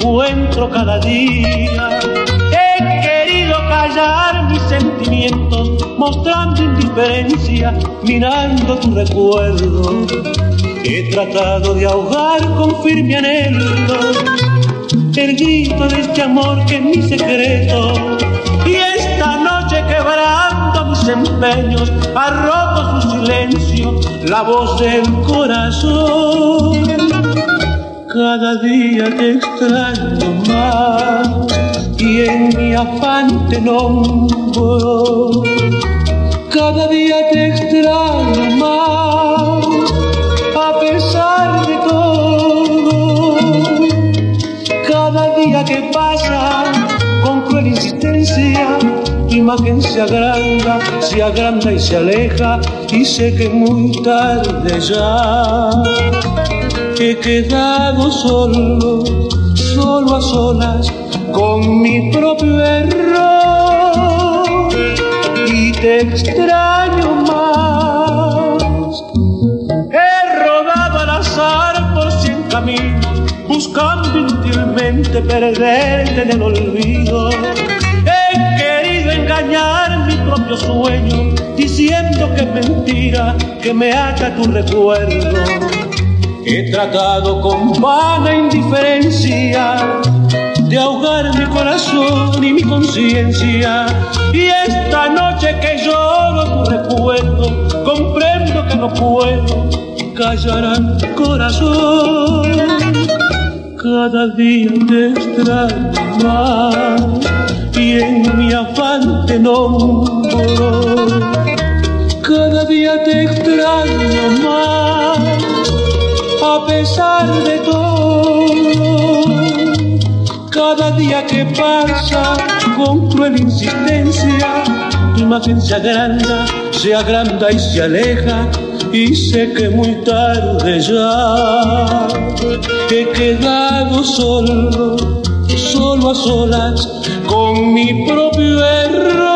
encuentro cada día. He querido callar mis sentimientos, mostrando indiferencia, mirando tu recuerdo. He tratado de ahogar con firme anhelo el grito de este amor que es mi secreto. Y esta noche, quebrando mis empeños, ha roto su silencio la voz del corazón. Cada día te extraño más y en mi afán te nombro. Cada día te extraño más a pesar de todo. Cada día que pasa con cruel insistencia, tu imagen se agranda y se aleja, y sé que muy tarde ya. He quedado solo a solas con mi propio error, y te extraño más. He rodado al azar por 100 caminos, buscando inútilmente perderte en el olvido. He querido engañar mi propio sueño, diciendo que es mentira, que me ata tu recuerdo. He tratado con vana indiferencia de ahogar mi corazón y mi conciencia, y esta noche que lloro tu recuerdo, comprendo que no puedo callar al corazón. Cada día te extraño más y en mi afán te nombro. Cada día te extraño más a pesar de todo. Cada día que pasa con cruel insistencia, tu imagen se agranda y se aleja, y sé que muy tarde ya. He quedado solo a solas con mi propio error,